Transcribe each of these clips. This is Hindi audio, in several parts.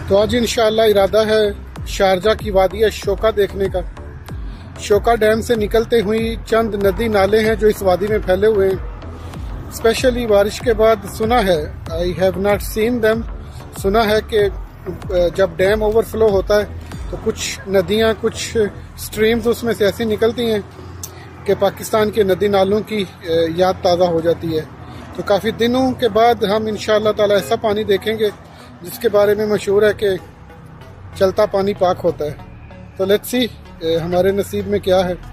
तो आज इंशाअल्लाह इरादा है शारजा की वादी शोका देखने का। शोका डैम से निकलते हुई चंद नदी नाले हैं जो इस वादी में फैले हुए हैं। स्पेशली बारिश के बाद सुना है, I have not seen them, सुना है कि जब डैम ओवरफ्लो होता है तो कुछ नदियां, कुछ स्ट्रीम्स उसमें से ऐसी निकलती हैं कि पाकिस्तान के नदी नालों की याद ताज़ा हो जाती है। तो काफ़ी दिनों के बाद हम इंशाअल्लाह ताला ऐसा पानी देखेंगे जिसके बारे में मशहूर है कि चलता पानी पाक होता है। तो लेट्स सी हमारे नसीब में क्या है।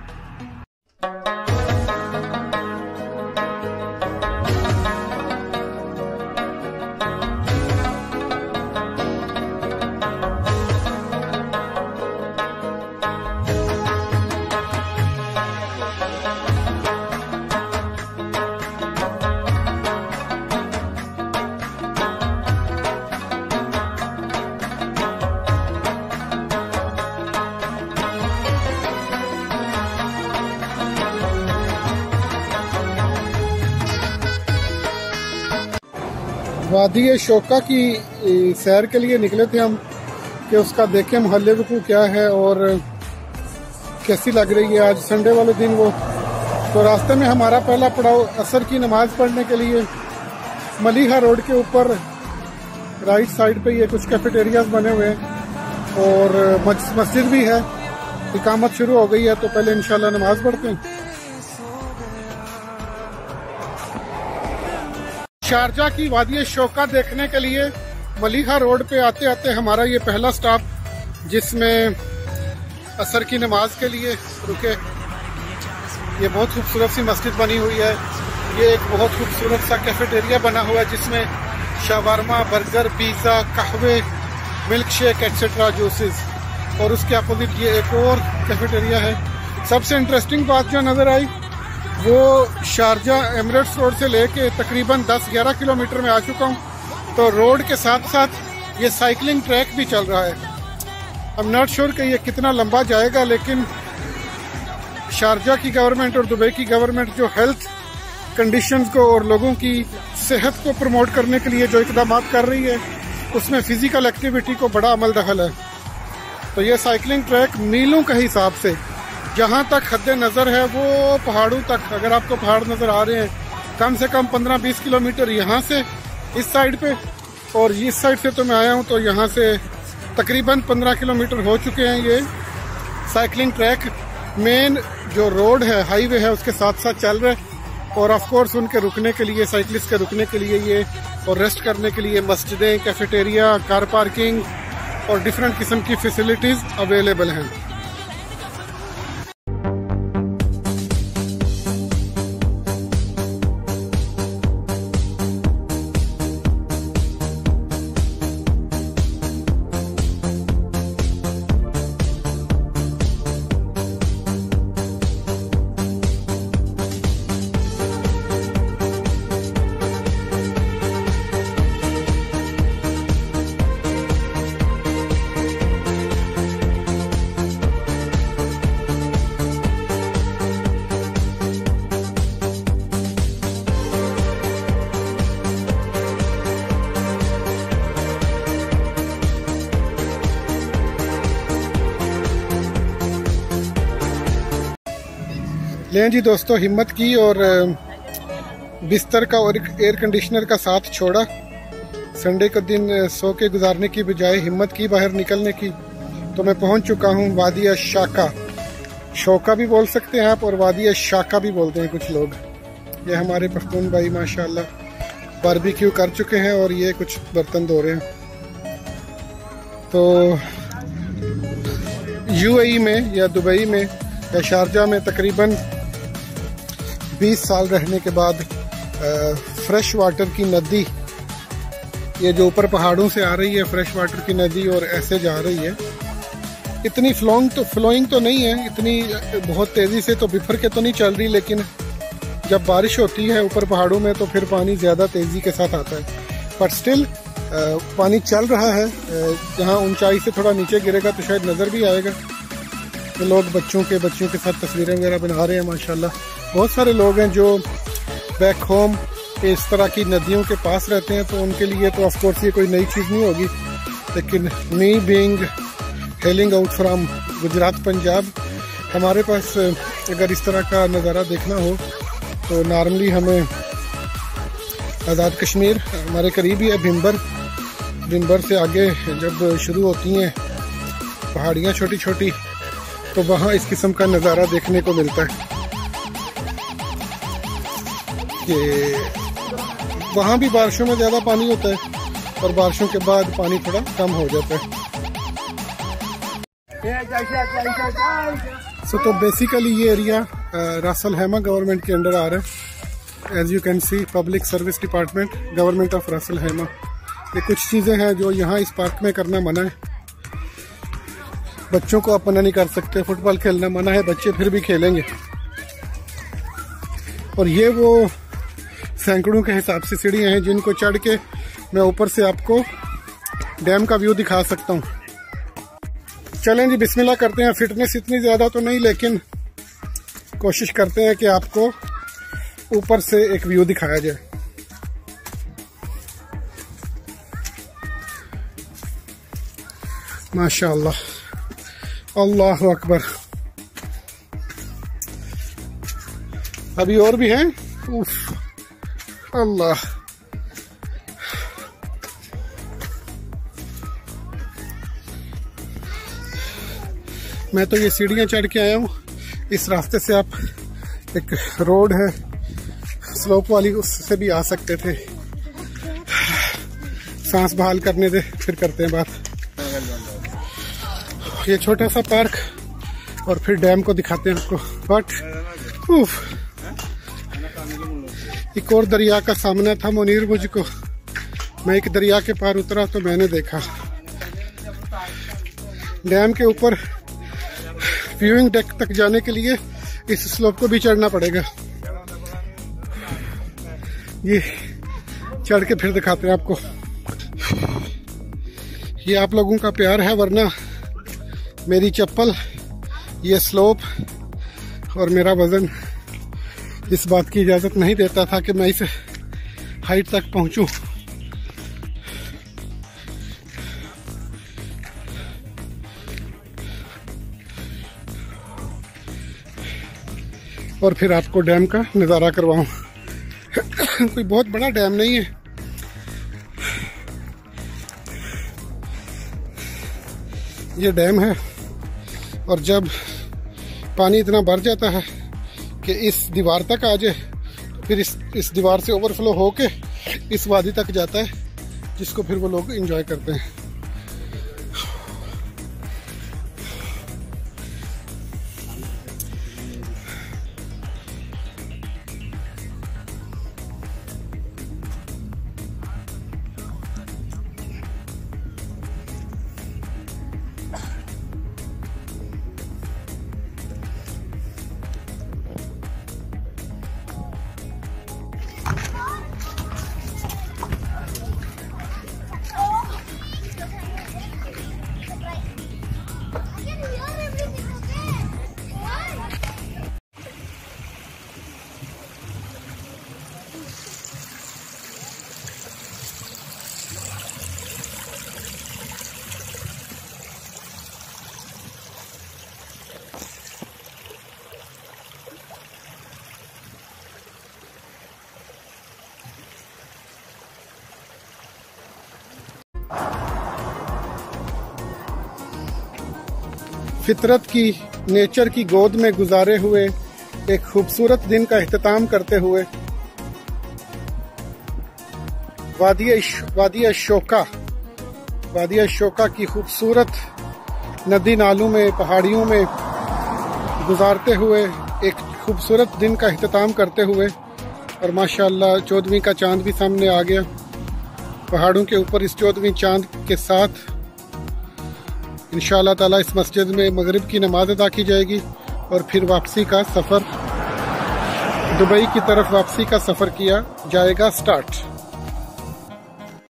वादी शोका की सैर के लिए निकले थे हम कि उसका देखें मोहल्ले को क्या है और कैसी लग रही है। आज संडे वाले दिन वो तो रास्ते में हमारा पहला पड़ाव असर की नमाज पढ़ने के लिए मलिहा रोड के ऊपर राइट साइड पे ये कुछ कैफेटेरियाज बने हुए हैं और मस्जिद भी है। इकामत शुरू हो गई है तो पहले इंशाल्लाह नमाज पढ़ते हैं। शारजा की वादी शोका देखने के लिए मलिहा रोड पे आते आते हमारा ये पहला स्टॉप, जिसमें असर की नमाज के लिए रुके। ये बहुत खूबसूरत सी मस्जिद बनी हुई है। ये एक बहुत खूबसूरत सा कैफेटेरिया बना हुआ है जिसमें शावरमा, बर्गर, पिज़्ज़ा, कहवे, मिल्क शेक एक्सेट्रा जूसेस, और उसके अपोजिट ये एक और कैफेटेरिया है। सबसे इंटरेस्टिंग बात जो नज़र आई वो शारजा एमिरेट्स रोड से लेके तकरीबन 10-11 किलोमीटर में आ चुका हूँ। तो रोड के साथ साथ ये साइकिलिंग ट्रैक भी चल रहा है। आई एम नॉट श्योर कि ये कितना लंबा जाएगा, लेकिन शारजा की गवर्नमेंट और दुबई की गवर्नमेंट जो हेल्थ कंडीशंस को और लोगों की सेहत को प्रमोट करने के लिए जो इकदाम कर रही है उसमें फिजिकल एक्टिविटी को बड़ा अमल दखल है। तो ये साइकिलिंग ट्रैक मीलों के हिसाब से जहाँ तक हद नज़र है वो पहाड़ों तक, अगर आपको पहाड़ नज़र आ रहे हैं कम से कम 15-20 किलोमीटर यहाँ से इस साइड पे, और इस साइड से तो मैं आया हूँ तो यहाँ से तकरीबन 15 किलोमीटर हो चुके हैं। ये साइकिलिंग ट्रैक मेन जो रोड है, हाईवे है, उसके साथ साथ चल रहा है। और ऑफ कोर्स उनके रुकने के लिए, साइकिलिस्ट के रुकने के लिए ये और रेस्ट करने के लिए मस्जिदें, कैफेटेरिया, कार पार्किंग और डिफरेंट किस्म की फैसिलिटीज़ अवेलेबल हैं। लें जी दोस्तों, हिम्मत की और बिस्तर का और एयर कंडीशनर का साथ छोड़ा। संडे का दिन सो के गुजारने की बजाय हिम्मत की बाहर निकलने की। तो मैं पहुंच चुका हूं वादी शाका। शोका भी बोल सकते हैं आप और वादी शाका भी बोलते हैं कुछ लोग। ये हमारे पख्तून भाई माशाल्लाह बारबेक्यू कर चुके हैं और ये कुछ बर्तन धो रहे हैं। तो यूएई में या दुबई में या शारजा में तकरीबन 20 साल रहने के बाद फ्रेश वाटर की नदी, ये जो ऊपर पहाड़ों से आ रही है फ्रेश वाटर की नदी और ऐसे जा रही है, इतनी फ्लोइंग तो नहीं है, इतनी बहुत तेज़ी से तो बिफर के तो नहीं चल रही, लेकिन जब बारिश होती है ऊपर पहाड़ों में तो फिर पानी ज़्यादा तेज़ी के साथ आता है। बट स्टिल पानी चल रहा है। जहाँ ऊंचाई से थोड़ा नीचे गिरेगा तो शायद नज़र भी आएगा। तो लोग बच्चों के साथ तस्वीरें वगैरह बना रहे हैं माशाल्लाह। बहुत सारे लोग हैं जो बैक होम इस तरह की नदियों के पास रहते हैं, तो उनके लिए तो ऑफकोर्स ये कोई नई चीज़ नहीं होगी। लेकिन me being hailing out from Gujarat Punjab, हमारे पास अगर इस तरह का नज़ारा देखना हो तो नॉर्मली हमें आज़ाद कश्मीर हमारे करीब ही है, भिम्बर से आगे जब शुरू होती हैं पहाड़ियाँ छोटी छोटी, तो वहाँ इस किस्म का नज़ारा देखने को मिलता है कि वहाँ भी बारिशों में ज़्यादा पानी होता है और बारिशों के बाद पानी थोड़ा कम हो जाता है। तो बेसिकली ये एरिया रास अल खैमा गवर्नमेंट के अंडर आ रहा है। As you can see public service department government of Ras Al खैमा। ये कुछ चीज़ें हैं जो यहाँ इस पार्क में करना मना है। बच्चों को आप मना नहीं कर सकते, फुटबॉल खेलना मना है, बच्चे फिर भी खेलेंगे। और ये वो सैकड़ों के हिसाब से सीढ़ियाँ हैं जिनको चढ़ के मैं ऊपर से आपको डैम का व्यू दिखा सकता हूँ। चलें जी, बिस्मिल्लाह करते हैं। फिटनेस इतनी ज़्यादा तो नहीं, लेकिन कोशिश करते हैं कि आपको ऊपर से एक व्यू दिखाया जाए। माशाअल्लाह, अल्लाह अकबर। अभी और भी हैं। उफ, अल्लाह। मैं तो ये सीढ़ियाँ चढ़ के आया हूँ। इस रास्ते से आप, एक रोड है स्लोप वाली, उससे भी आ सकते थे। सांस बहाल करने दे, फिर करते हैं बात। ये छोटा सा पार्क और फिर डैम को दिखाते हैं आपको। बट एक और दरिया का सामना था मुनीर मुझको। मैं एक दरिया के पार उतरा तो मैंने देखा डैम के ऊपर व्यूइंग डेक तक जाने के लिए इस स्लोप को भी चढ़ना पड़ेगा। ये चढ़ के फिर दिखाते हैं आपको। ये आप लोगों का प्यार है, वरना मेरी चप्पल, ये स्लोप और मेरा वजन इस बात की इजाज़त नहीं देता था कि मैं इस हाइट तक पहुंचूं। और फिर आपको डैम का नज़ारा करवाऊं। कोई बहुत बड़ा डैम नहीं है, ये डैम है। और जब पानी इतना भर जाता है कि इस दीवार तक आ जाए, तो फिर इस दीवार से ओवरफ्लो होके इस वादी तक जाता है, जिसको फिर वो लोग एंजॉय करते हैं। फितरत की, नेचर की गोद में गुजारे हुए एक खूबसूरत दिन का इख्तिताम करते हुए वादी शोका की खूबसूरत नदी नालों में, पहाड़ियों में गुजारते हुए एक खूबसूरत दिन का इख्तिताम करते हुए, और माशाअल्लाह 14वीं का चांद भी सामने आ गया। पहाड़ों के ऊपर इस 14वीं चांद के साथ इंशाअल्लाह ताला इस मस्जिद में मगरिब की नमाज अदा की जाएगी और फिर वापसी का सफ़र, दुबई की तरफ वापसी का सफ़र किया जाएगा स्टार्ट।